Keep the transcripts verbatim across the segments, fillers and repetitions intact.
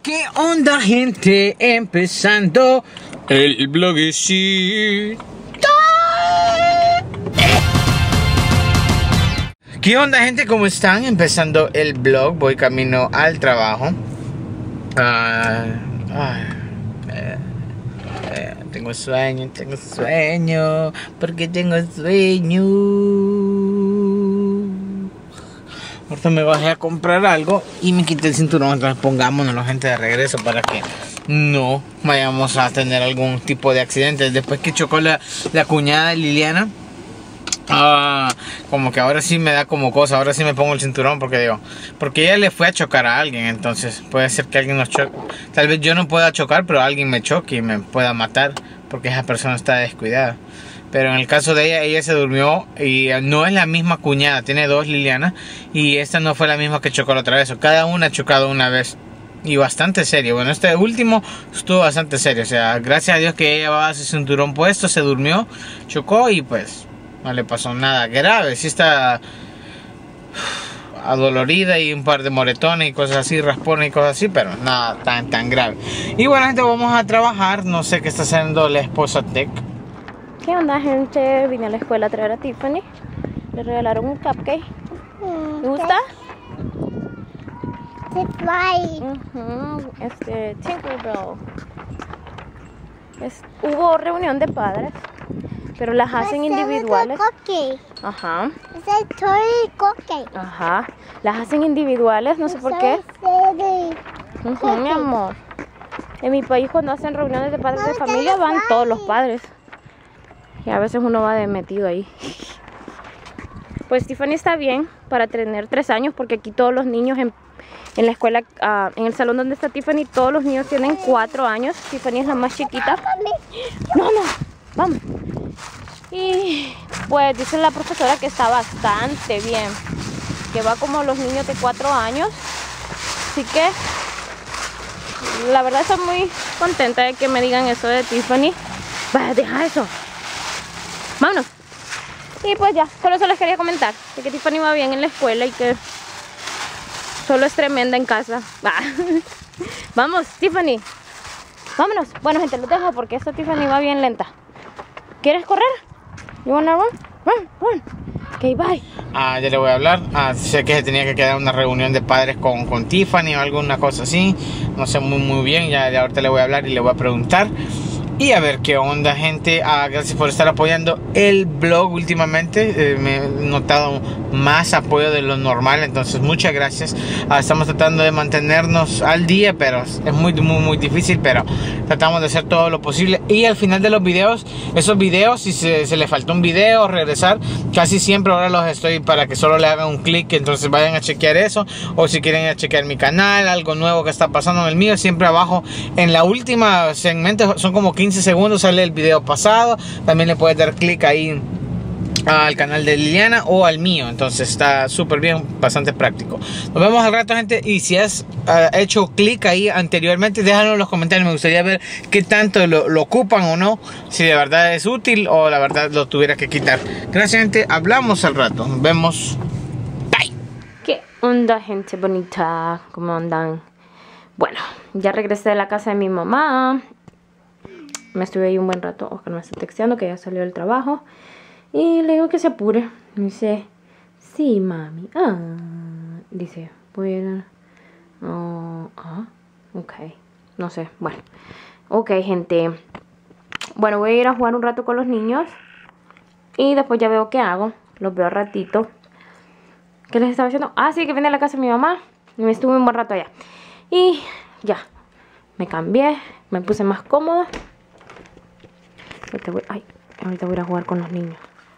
¿Qué onda, gente? Empezando el bloguecito. ¿Qué onda, gente? ¿Cómo están? Empezando el blog. Voy camino al trabajo. Uh, uh, eh, eh, tengo sueño, tengo sueño. Porque tengo sueño. Ahorita me bajé a comprar algo y me quité el cinturón. Entonces pongámonos la gente de regreso para que no vayamos a tener algún tipo de accidente. Después que chocó la, la cuñada de Liliana, uh, como que ahora sí me da como cosa. Ahora sí me pongo el cinturón porque digo, porque ella le fue a chocar a alguien. Entonces puede ser que alguien nos choque. Tal vez yo no pueda chocar, pero alguien me choque y me pueda matar porque esa persona está descuidada. Pero en el caso de ella, ella se durmió y no es la misma cuñada. Tiene dos Liliana y esta no fue la misma que chocó la otra vez. Cada una ha chocado una vez y bastante serio. Bueno, este último estuvo bastante serio. O sea, gracias a Dios que ella llevaba su cinturón puesto, se durmió, chocó y pues no le pasó nada grave. Sí está adolorida y un par de moretones y cosas así, raspones y cosas así, pero nada tan tan grave. Y bueno, gente, vamos a trabajar. No sé qué está haciendo la esposa Tech. ¿Qué onda, gente? Vine a la escuela a traer a Tiffany. Le regalaron un cupcake. ¿Te gusta? Uh-huh. Este, Tinkerbell. Es, hubo reunión de padres, pero las hacen individuales. Ajá. Ajá. Las hacen individuales, no sé por qué. Uh-huh, mi amor. En mi país, cuando hacen reuniones de padres de familia, van todos los padres. Y a veces uno va de metido ahí. Pues Tiffany está bien para tener tres años, porque aquí todos los niños en, en la escuela, uh, en el salón donde está Tiffany, todos los niños tienen cuatro años. Tiffany es la más chiquita. No, no, vamos. Y pues dice la profesora que está bastante bien, que va como los niños de cuatro años. Así que la verdad estoy muy contenta de que me digan eso de Tiffany. Vaya, deja eso. Vámonos. Y pues ya, solo eso les quería comentar, de que Tiffany va bien en la escuela y que solo es tremenda en casa. Vamos, Tiffany. Vámonos. Bueno, gente, los dejo porque esta Tiffany va bien lenta. ¿Quieres correr? You wanna run? Run, run. Ok, bye. Ah, ya le voy a hablar. Ah, sé que se tenía que quedar una reunión de padres con, con Tiffany o alguna cosa así. No sé muy muy bien. Ya, ya ahorita le voy a hablar y le voy a preguntar. Y a ver qué onda, gente. Ah, gracias por estar apoyando el blog últimamente. Eh, me he notado más apoyo de lo normal. Entonces muchas gracias. Ah, estamos tratando de mantenernos al día, pero es muy muy muy difícil. Pero tratamos de hacer todo lo posible. Y al final de los videos, esos videos, si se, se le faltó un video, regresar, casi siempre ahora los estoy para que solo le hagan un clic. Entonces vayan a chequear eso. O si quieren a chequear mi canal, algo nuevo que está pasando en el mío, siempre abajo en la última segmento, son como quince segundos, sale el video pasado. También le puedes dar clic ahí al canal de Liliana o al mío. Entonces está súper bien, bastante práctico. Nos vemos al rato, gente. Y si has uh, hecho clic ahí anteriormente, déjalo en los comentarios. Me gustaría ver qué tanto lo, lo ocupan o no, si de verdad es útil o la verdad lo tuviera que quitar. Gracias, gente. Hablamos al rato. Nos vemos. Bye. ¿Qué onda, gente bonita? ¿Cómo andan? Bueno, ya regresé de la casa de mi mamá. Me estuve ahí un buen rato. Oscar me está texteando que ya salió del trabajo. Y le digo que se apure. Me dice, sí, mami. Ah, dice, voy a ir a... Oh, ah, ok. No sé, bueno. Ok, gente. Bueno, voy a ir a jugar un rato con los niños. Y después ya veo qué hago. Los veo ratito. ¿Qué les estaba diciendo? Ah, sí, que vine a la casa de mi mamá. Y me estuve un buen rato allá. Y ya. Me cambié. Me puse más cómoda. Ahorita voy, ay, ahorita voy a ir a jugar con los niños.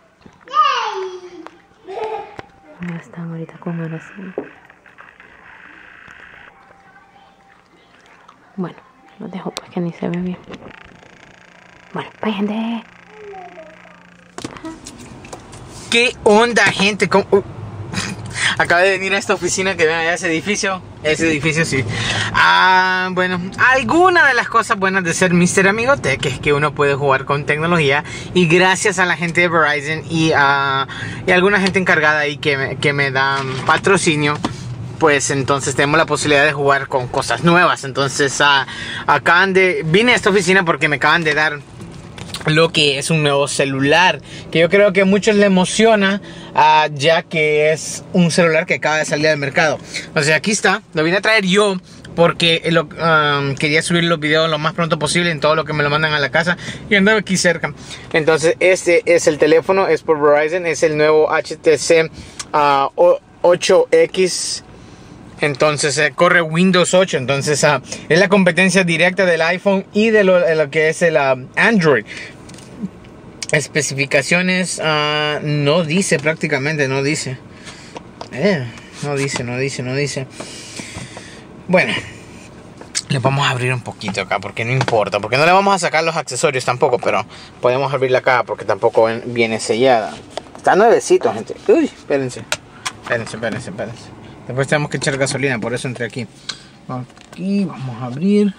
Ya están ahorita con oración. Bueno, los dejo pues que ni se ve bien. Bueno, bye, gente. ¿Qué onda, gente? ¿Cómo? Uh. Acabé de venir a esta oficina, que vean allá ese edificio. Ese edificio sí. Ah, bueno, alguna de las cosas buenas de ser míster Amigo Tech es que uno puede jugar con tecnología. Y gracias a la gente de Verizon y a, y a alguna gente encargada ahí que me, que me dan patrocinio, pues entonces tenemos la posibilidad de jugar con cosas nuevas. Entonces uh, acaban de, vine a esta oficina porque me acaban de dar lo que es un nuevo celular, que yo creo que a muchos les emociona, uh, ya que es un celular que acaba de salir al mercado. Entonces aquí está, lo vine a traer yo porque lo, um, quería subir los videos lo más pronto posible en todo lo que me lo mandan a la casa y andaba aquí cerca. Entonces este es el teléfono, es por Verizon, es el nuevo H T C uh, ocho X. Entonces eh, corre Windows ocho. Entonces uh, es la competencia directa del iPhone y de lo, de lo que es el uh, Android. Especificaciones uh, no dice, prácticamente no dice. eh, No dice, no dice, no dice. Bueno, le vamos a abrir un poquito acá porque no importa, porque no le vamos a sacar los accesorios tampoco, pero podemos abrir la caja porque tampoco viene sellada. Está nuevecito, gente. Uy, espérense. Espérense, espérense, espérense. Después tenemos que echar gasolina, por eso entré aquí. Aquí vamos a abrir.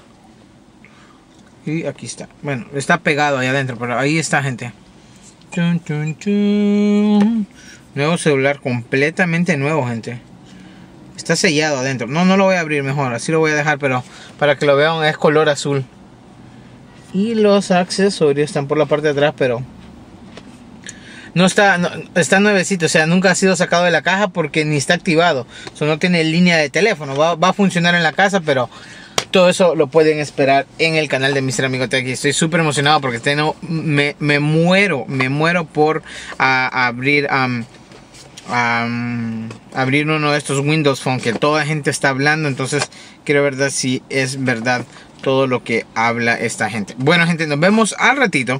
Y aquí está. Bueno, está pegado ahí adentro, pero ahí está, gente. Chun, chun, chun. Nuevo celular, completamente nuevo, gente. Está sellado adentro. No, no lo voy a abrir mejor. Así lo voy a dejar, pero para que lo vean es color azul. Y los accesorios están por la parte de atrás, pero no está, no, está nuevecito. O sea, nunca ha sido sacado de la caja porque ni está activado. O sea, no tiene línea de teléfono. Va, va a funcionar en la casa, pero todo eso lo pueden esperar en el canal de mister Amigo Tech. Estoy súper emocionado porque tengo, me, me muero, me muero por a, abrir... Um, Um, abrir uno de estos Windows Phone que toda la gente está hablando. Entonces quiero ver si es verdad todo lo que habla esta gente. Bueno, gente, nos vemos al ratito,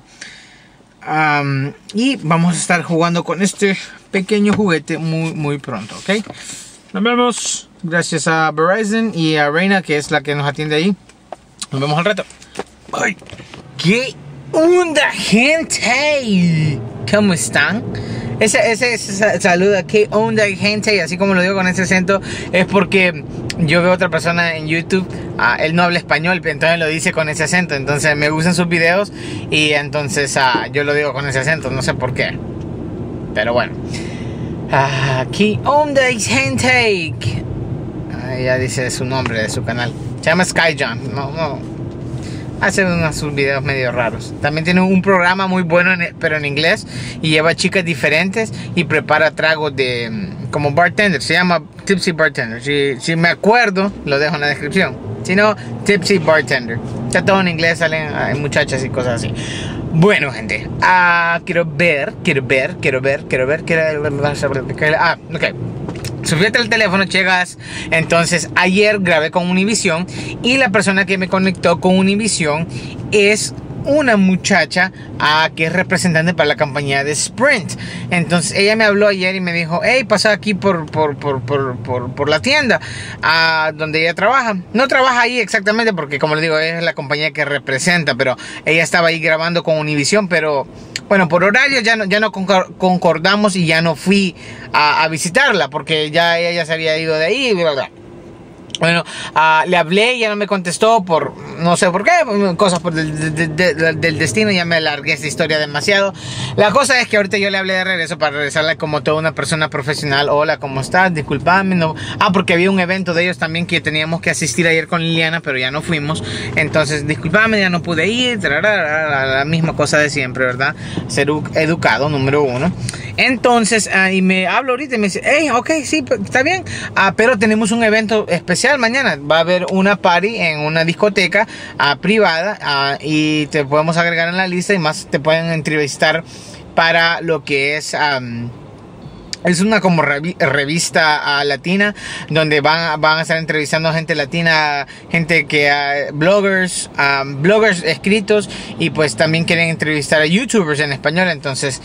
um, y vamos a estar jugando con este pequeño juguete muy muy pronto, ok. Nos vemos. Gracias a Verizon y a Reina, que es la que nos atiende ahí. Nos vemos al rato. Ay, ¿qué onda, gente? ¿Cómo están? Ese, ese, ese saludo, ¿qué onda, gente? Y así como lo digo con ese acento, es porque yo veo otra persona en YouTube, uh, él no habla español, entonces lo dice con ese acento. Entonces me gustan sus videos y entonces uh, yo lo digo con ese acento, no sé por qué. Pero bueno. Uh, ¿Qué onda, gente? Uh, ya dice su nombre de su canal. Se llama SkyJohn. No, no. Hace unos sus videos medio raros. También tiene un programa muy bueno, en, pero en inglés. Y lleva chicas diferentes y prepara tragos de como bartender. Se llama Tipsy Bartender. Si, si me acuerdo, lo dejo en la descripción. Si no, Tipsy Bartender. Está todo en inglés, salen hay muchachas y cosas así. Bueno, gente, uh, quiero ver, quiero ver, quiero ver, quiero ver, quiero ver. Ah, ok. Subíte el teléfono, chicas. Entonces ayer grabé con Univision y la persona que me conectó con Univision es una muchacha uh, que es representante para la compañía de Sprint. Entonces ella me habló ayer y me dijo: hey, pasa aquí por, por, por, por, por, por la tienda uh, donde ella trabaja. No trabaja ahí exactamente porque, como les digo, es la compañía que representa, pero ella estaba ahí grabando con Univision. Pero bueno, por horario ya no, ya no concordamos y ya no fui a, a visitarla porque ya ella ya se había ido de ahí y bla, bla. Bueno, uh, le hablé y ya no me contestó por no sé por qué, cosas por del, de, de, de, del destino. Ya me alargué esta historia demasiado. La cosa es que ahorita yo le hablé de regreso para regresarle como toda una persona profesional. Hola, ¿cómo estás? Disculpame, no. Ah, porque había un evento de ellos también que teníamos que asistir ayer con Liliana, pero ya no fuimos. Entonces, disculpame, ya no pude ir. La misma cosa de siempre, ¿verdad? Ser educado, número uno. Entonces, uh, y me hablo ahorita y me dice: hey, ok, sí, está bien, uh, pero tenemos un evento especial mañana. Va a haber una party en una discoteca uh, privada uh, y te podemos agregar en la lista y más te pueden entrevistar para lo que es... Um, Es una como revi revista uh, latina donde van, van a estar entrevistando gente latina, gente que uh, bloggers, um, bloggers escritos, y pues también quieren entrevistar a youtubers en español. Entonces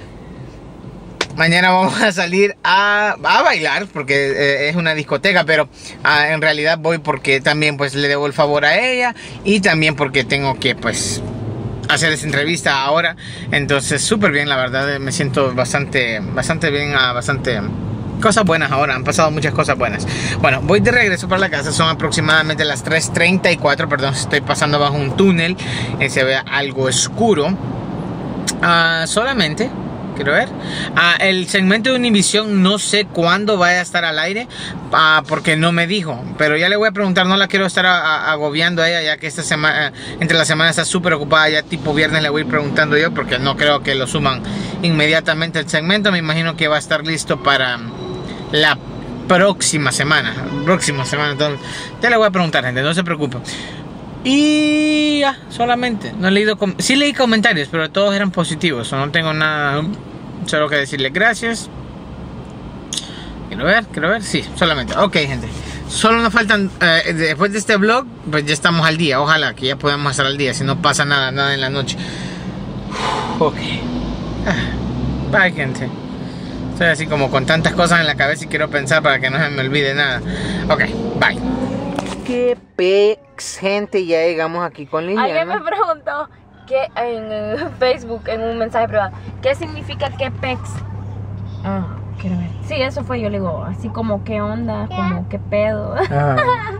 mañana vamos a salir a, a bailar porque eh, es una discoteca, pero uh, en realidad voy porque también pues le debo el favor a ella y también porque tengo que pues hacer esa entrevista ahora. Entonces súper bien, la verdad, me siento bastante bastante bien, uh, bastante cosas buenas ahora, han pasado muchas cosas buenas. Bueno, voy de regreso para la casa, son aproximadamente las tres treinta y cuatro, perdón, estoy pasando bajo un túnel, eh, se ve algo oscuro, uh, solamente Quiero ver. Ah, el segmento de Univision no sé cuándo vaya a estar al aire, ah, porque no me dijo. Pero ya le voy a preguntar, no la quiero estar a, a, agobiando a ella, ya que esta semana, entre la semana está súper ocupada. Ya tipo viernes le voy a ir preguntando yo, porque no creo que lo suman inmediatamente el segmento. Me imagino que va a estar listo para la próxima semana. Próxima semana. Entonces, ya le voy a preguntar, gente, no se preocupen. Y ya, solamente. No he leído, sí leí comentarios, pero todos eran positivos. No tengo nada, solo que decirle gracias. Quiero ver, quiero ver, sí, solamente. Ok, gente. Solo nos faltan, eh, después de este vlog, pues ya estamos al día. Ojalá que ya podamos estar al día, si no pasa nada, nada en la noche. Ok. Bye, gente. Estoy así como con tantas cosas en la cabeza y quiero pensar para que no se me olvide nada. Ok, bye. Qué pex, gente, ya llegamos aquí con Liliana. Alguien me preguntó que en, en Facebook, en un mensaje privado, ¿qué significa qué pex? Ah, quiero ver. Sí, eso fue, yo le digo, así como qué onda, como qué pedo. Ah.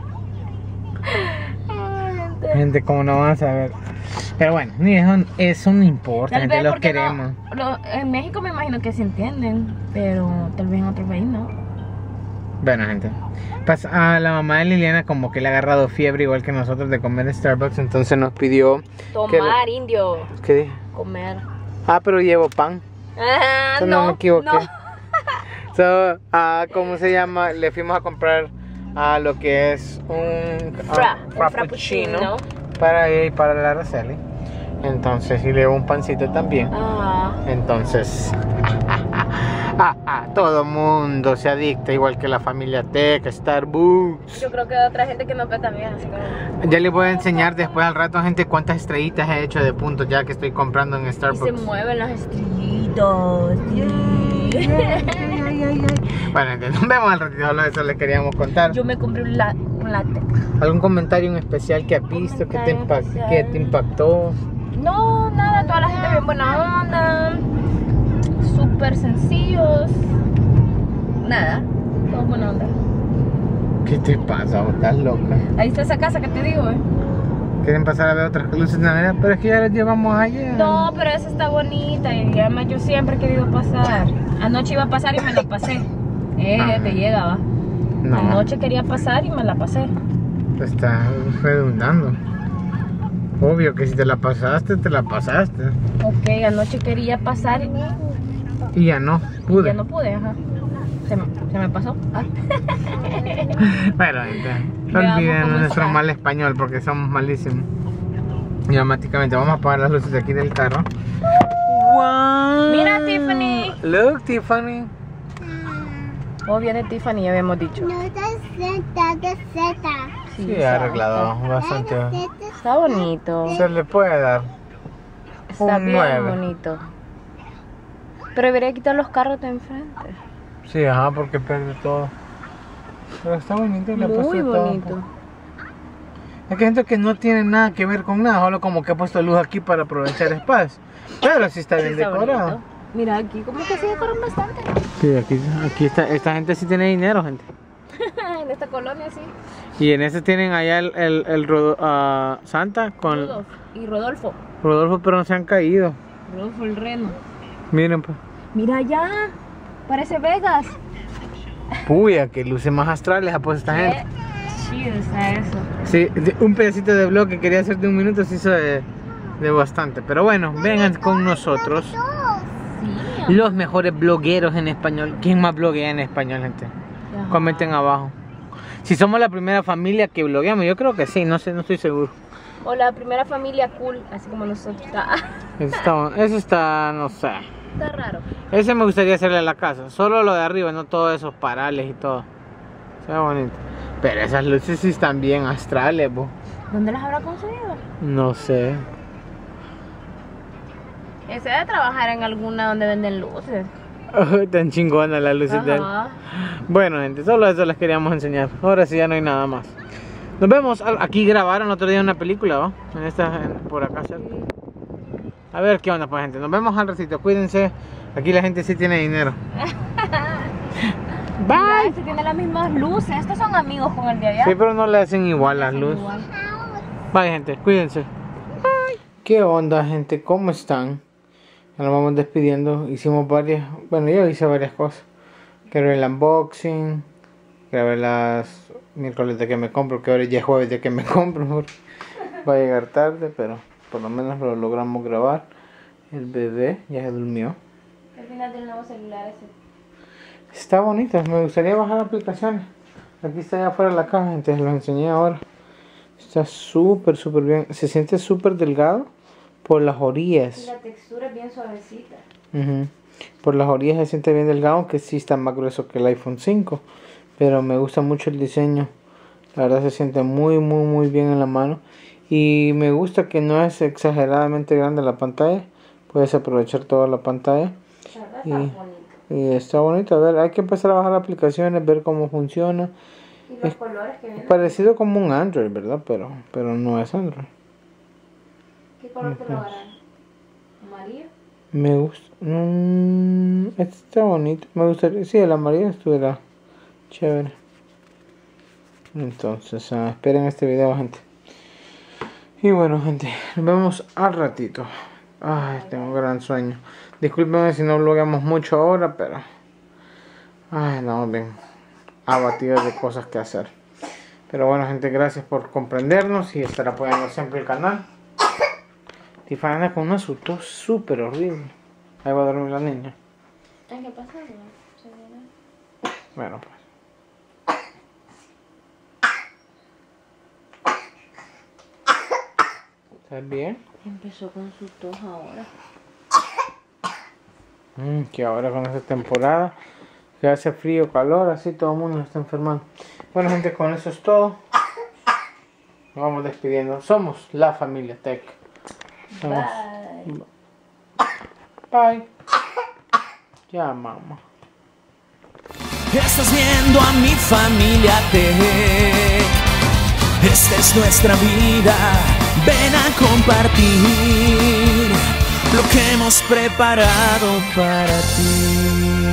gente. gente, como no van a saber. Pero bueno, eso, eso no importa, tal gente, los queremos. No, lo, en México me imagino que se entienden, pero tal vez en otro país no. Bueno, gente, pues a la mamá de Liliana como que le ha agarrado fiebre igual que nosotros de comer en Starbucks, entonces nos pidió tomar, que... indio. ¿Qué dije? Comer. Ah, pero llevo pan. Ah, so, no, no me equivoqué. No. So, uh, ¿cómo se llama? Le fuimos a comprar a uh, lo que es un Fra, uh, frappuccino, frappuccino para ella y para la Araceli. Entonces, y le llevo un pancito también. Ah. Entonces, ah, ah, todo mundo se adicta, igual que la familia Tech, Starbucks. Yo creo que hay otra gente que nos ve también, así como... Ya les voy a enseñar después al rato, gente, cuántas estrellitas he hecho de puntos ya que estoy comprando en Starbucks. Y se mueven las estrellitas. Bueno, gente, nos vemos al ratito, solo eso les queríamos contar. Yo me compré un, la, un latte. ¿Algún comentario en especial que has visto, que te, que te impactó? No, nada, toda la gente bien buena onda, súper sencillos, nada, todo buena onda. ¿Qué te pasa? ¿O estás loca? Ahí está esa casa que te digo, eh. Quieren pasar a ver otras luces de Navidad, pero es que ya las llevamos ayer. No, pero esa está bonita y además yo siempre he querido pasar. Anoche iba a pasar y me la pasé. Eh, Ajá. Te llega, va. No. Anoche quería pasar y me la pasé. Te está redundando. Obvio que si te la pasaste, te la pasaste. Ok, anoche quería pasar y... Y ya no pude. Y ya no pude, ajá. Se me, se me pasó. Ah. Bueno, gente, no olviden nuestro mal español porque somos malísimos. Y automáticamente vamos a apagar las luces de aquí del carro. Wow. Mira, Tiffany. Look, Tiffany. Oh, viene Tiffany, ya habíamos dicho. No te Z, Z. Sí, sí, ha arreglado bastante. Está bonito. Se le puede dar. Está un bien nueve. Bonito. Pero debería quitar los carros de enfrente. Sí, ajá, porque pierde todo. Pero está bonito, le ha puesto muy bonito. Todo. Es que gente que no tiene nada que ver con nada, solo como que ha puesto luz aquí para aprovechar espacio. Pero sí está bien sí está decorado. Bonito. Mira, aquí como que se decoran bastante. Sí, aquí, aquí está, esta gente sí tiene dinero, gente. En esta colonia sí. Y en ese tienen allá el, el, el Rodo, uh, Santa con... Rodolfo. Y Rodolfo. Rodolfo, pero no se han caído. Rodolfo el reno. Miren pues. Mira allá. Parece Vegas. Puya, que luces más astrales ha puesto esta Qué gente. chido está eso. Sí, un pedacito de vlog que quería hacer de un minuto se hizo de, de bastante. Pero bueno, vengan con nosotros. Sí, los mejores blogueros en español. ¿Quién más bloguea en español, gente? Ajá. Comenten abajo. Si somos la primera familia que blogueamos, yo creo que sí, no sé, no estoy seguro. O la primera familia cool, así como nosotros. Eso está, eso está, no sé. Está raro. Ese me gustaría hacerle a la casa. Solo lo de arriba, no todos esos parales y todo. Se ve bonito. Pero esas luces sí están bien astrales, bo. ¿Dónde las habrá conseguido? No sé. Ese debe trabajar en alguna donde venden luces. Oh, tan chingona las luces. Ajá. De él. Bueno, gente, solo eso les queríamos enseñar. Ahora sí ya no hay nada más. Nos vemos. Aquí grabaron otro día una película, ¿va? En esta, en, por acá cerca. A ver qué onda, pues, gente. Nos vemos al ratito. Cuídense. Aquí la gente sí tiene dinero. Bye. Mira, ese tiene las mismas luces. Estos son amigos con el de allá. Sí, pero no le hacen igual las luces. Bye, gente. Cuídense. Bye. ¿Qué onda, gente? ¿Cómo están? nos vamos despidiendo. Hicimos varias, bueno, yo hice varias cosas. Grabé el unboxing, grabé las miércoles de que me compro, que ahora ya es jueves de que me compro, porque va a llegar tarde, pero por lo menos lo logramos grabar. El bebé ya se durmió. Al final del nuevo celular ese. Está bonito, me gustaría bajar aplicaciones. Aquí está ya afuera de la caja, entonces lo enseñé ahora. Está súper, súper bien. Se siente súper delgado por las orillas. Y la textura es bien suavecita. Uh-huh. Por las orillas se siente bien delgado, aunque sí está más grueso que el iPhone cinco. Pero me gusta mucho el diseño. La verdad se siente muy, muy, muy bien en la mano. Y me gusta que no es exageradamente grande la pantalla. Puedes aprovechar toda la pantalla. La verdad Y, está bonito. y está bonito. A ver, hay que empezar a bajar aplicaciones, ver cómo funciona. Y los Es colores que vienen. parecido como un Android, ¿verdad? Pero, pero no es Android. ¿Qué color te lo darán? ¿Amarillo? Me gusta. Mm, este está bonito. Me gustaría. Sí, el amarillo estuviera chévere. Entonces, uh, esperen este video, gente. Y bueno, gente, nos vemos al ratito. Ay, tengo un gran sueño. Discúlpenme si no vlogamos mucho ahora, pero. Ay, estamos bien abatidos de cosas que hacer. Pero bueno, gente, gracias por comprendernos y estar apoyando siempre el canal. Tiffany anda con una susto súper horrible. Ahí va a dormir la niña. Ay, ¿qué pasa? Bueno, pues. ¿Estás bien? Empezó con su tos ahora. Mm, que ahora con esta temporada que hace frío, calor, así todo el mundo está enfermando. Bueno, gente, con eso es todo. Nos vamos despidiendo. Somos la familia Tech. Somos... Bye. Bye. Ya, mamá. Estás viendo a mi familia Tech. Esta es nuestra vida. Ven a compartir lo que hemos preparado para ti.